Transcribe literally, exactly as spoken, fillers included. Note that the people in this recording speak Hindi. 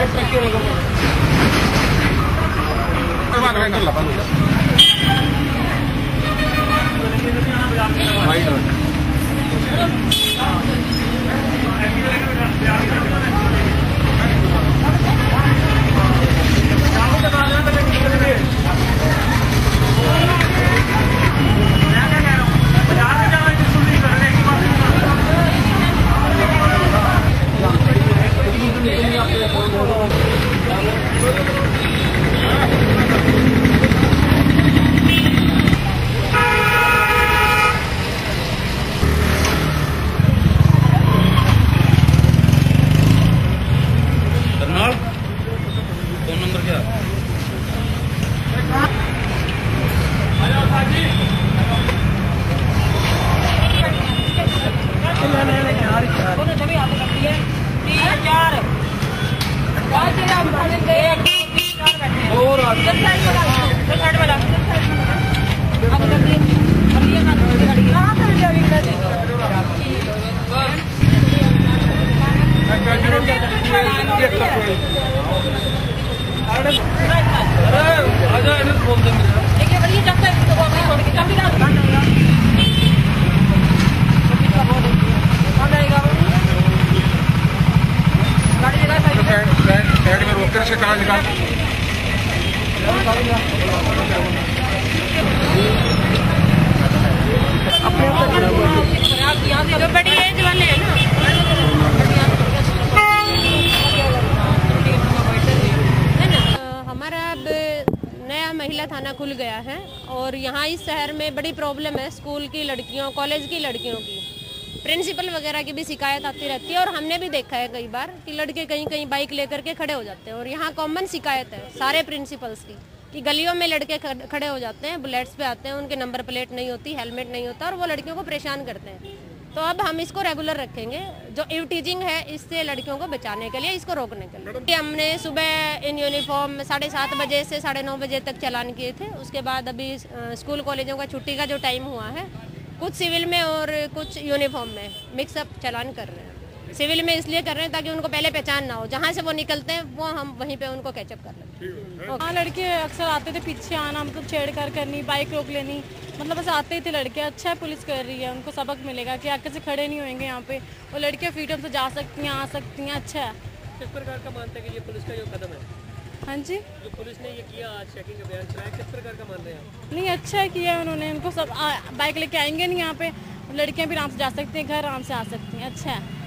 फोन नंबर क्या? जो बड़ी एज वाले हैं ना, हमारा अब नया महिला थाना खुल गया है और यहाँ इस शहर में बड़ी प्रॉब्लम है स्कूल की लड़कियों, कॉलेज की लड़कियों की। प्रिंसिपल वगैरह की भी शिकायत आती रहती है और हमने भी देखा है कई बार कि लड़के कहीं कहीं बाइक लेकर के खड़े हो जाते हैं। और यहाँ कॉमन शिकायत है सारे प्रिंसिपल्स की कि गलियों में लड़के खड़े हो जाते हैं, बुलेट्स पे आते हैं, उनके नंबर प्लेट नहीं होती, हेलमेट नहीं होता और वो लड़कियों को परेशान करते हैं। तो अब हम इसको रेगुलर रखेंगे, जो इव टीजिंग है इससे लड़कियों को बचाने के लिए, इसको रोकने के लिए। हमने सुबह इन यूनिफॉर्म साढ़े सात बजे से साढ़े नौ बजे तक चालान किए थे। उसके बाद अभी स्कूल कॉलेजों का छुट्टी का जो टाइम हुआ है, कुछ सिविल में और कुछ यूनिफॉर्म में मिक्सअप चालान कर रहे हैं। सिविल में इसलिए कर रहे हैं ताकि उनको पहले पहचान ना हो, जहाँ से वो निकलते हैं वो हम वहीं पे उनको कैचअप कर लेते हैं। हाँ, लड़के अक्सर आते थे पीछे आना, मतलब छेड़छाड़ करनी, बाइक रोक लेनी, मतलब बस आते ही थे लड़के। अच्छा है पुलिस कर रही है, उनको सबक मिलेगा कि आगे से खड़े नहीं होंगे यहाँ पे और लड़कियाँ फ्रीडम से जा सकती हैं, आ सकती हैं। अच्छा है। किस प्रकार का मानते हैं कि ये पुलिस का जो कदम है? हाँ जी, जो पुलिस ने ये किया, आज चेकिंग अभियान चलाया, किस प्रकार का मान रहे हैं? नहीं अच्छा है किया उन्होंने। उनको सब बाइक लेके आएंगे नहीं यहाँ पे, लड़कियाँ भी आराम से जा सकती हैं, घर आराम से आ सकती हैं। अच्छा है।